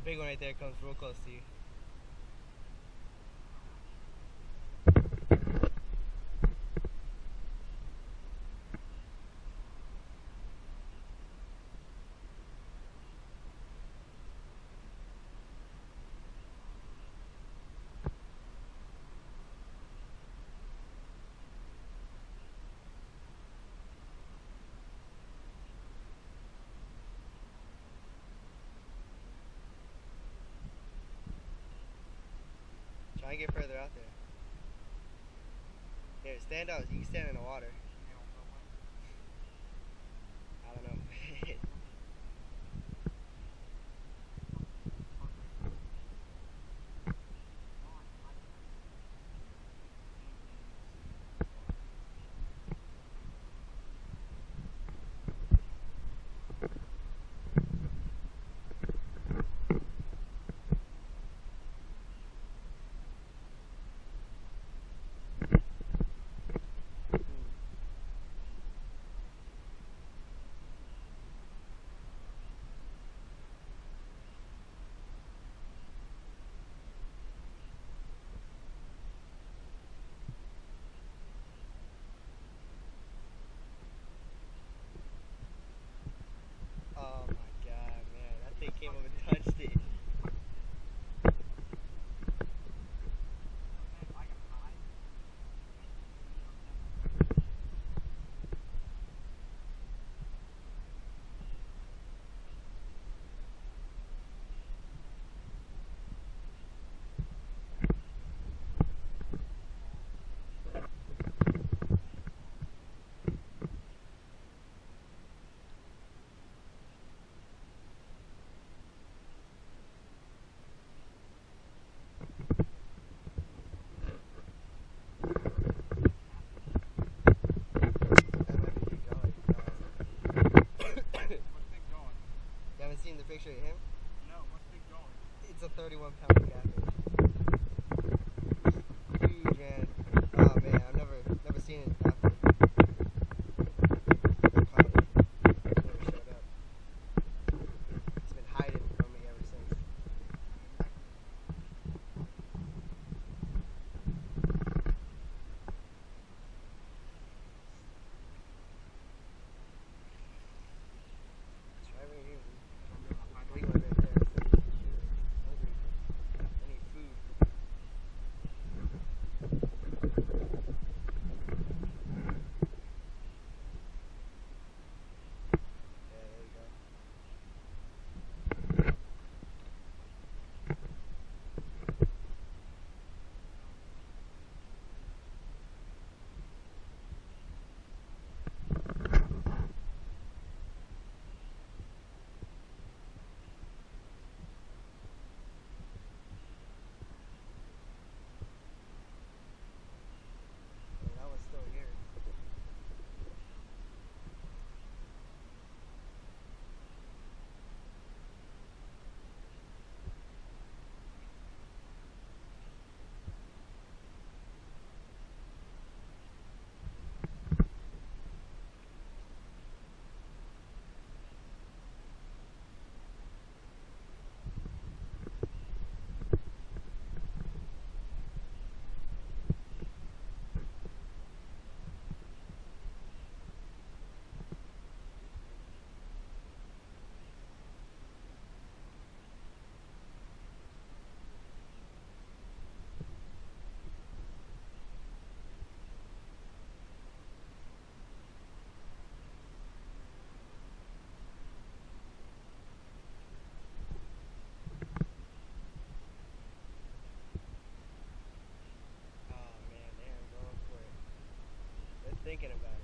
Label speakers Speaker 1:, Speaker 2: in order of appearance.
Speaker 1: Big one right there comes real close to you. Try and get further out there. Here, stand out. You can stand in the water. I don't know. Oh my god, man. That thing came up and touched it. You haven't seen the picture of him?
Speaker 2: No, what's big going?
Speaker 1: It's a 31-pound catfish. Huge, man. Oh man, I've never seen it that big. Cloudy. Never showed up. It's been hiding from me ever since. It's right here. Big one right there. Hungry. I need food. Yeah, there you go. That one's still here. Oh man, they're going for it. They're thinking about it.